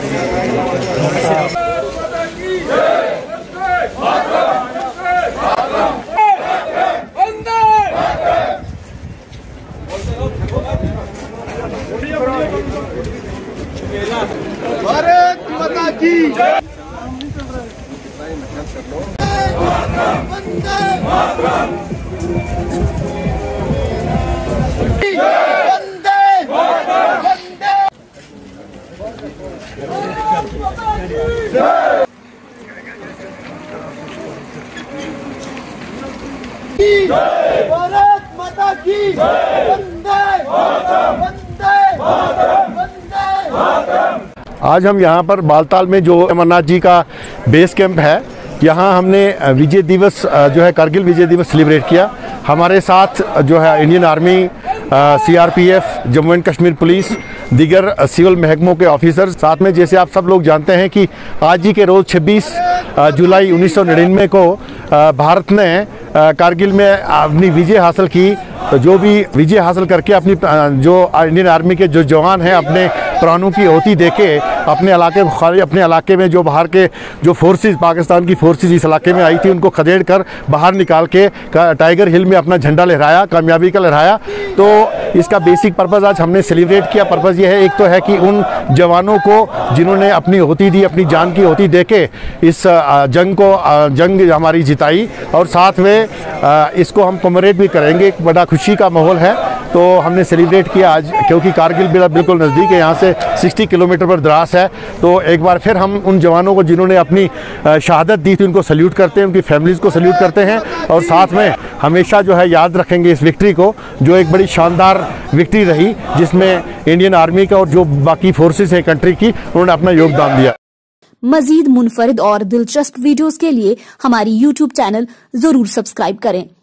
भारत माता की जय। भारत माता की वंदे मातरम, वंदे मातरम, वंदे मातरम। आज हम यहाँ पर बालताल में जो अमरनाथ जी का बेस कैंप है, यहाँ हमने विजय दिवस जो है कारगिल विजय दिवस सेलिब्रेट किया। हमारे साथ जो है Indian army, CRPF, Jammu and Kashmir police, दीगर सिविल महकमों के ऑफिसर्स साथ में। जैसे आप सब लोग जानते हैं कि आज ही के रोज़ 26 जुलाई 1999 को भारत ने कारगिल में अपनी विजय हासिल की। तो जो भी विजय हासिल करके अपनी जो इंडियन आर्मी के जो जवान हैं अपने प्राणों की आहुति देके अपने इलाके में जो बाहर के जो फोर्सेस, पाकिस्तान की फोर्सेस इस इलाके में आई थी, उनको खदेड़ कर बाहर निकाल के टाइगर हिल में अपना झंडा लहराया, कामयाबी का लहराया। तो इसका बेसिक पर्पज़ आज हमने सेलिब्रेट किया। पर्पज़ ये है, एक तो है कि उन जवानों को जिन्होंने अपनी आहुति दी, अपनी जान की आहुति देके इस जंग हमारी जिताई, और साथ में इसको हम कमेमोरेट भी करेंगे। एक बड़ा खुशी का माहौल है, तो हमने सेलिब्रेट किया आज, क्योंकि कारगिल बिल्कुल नज़दीक है, यहाँ से 60 किलोमीटर पर द्रास है। तो एक बार फिर हम उन जवानों को जिन्होंने अपनी शहादत दी थी उनको सल्यूट करते हैं, उनकी फैमिलीज़ को सल्यूट करते हैं, और साथ में हमेशा जो है याद रखेंगे इस विक्ट्री को, जो एक बड़ी शानदार विक्ट्री रही, जिसमें इंडियन आर्मी का और जो बाकी फोर्सेस हैं कंट्री की, उन्होंने अपना योगदान दिया। मजीद मुनफरिद और दिलचस्प वीडियोस के लिए हमारी YouTube चैनल जरूर सब्सक्राइब करें।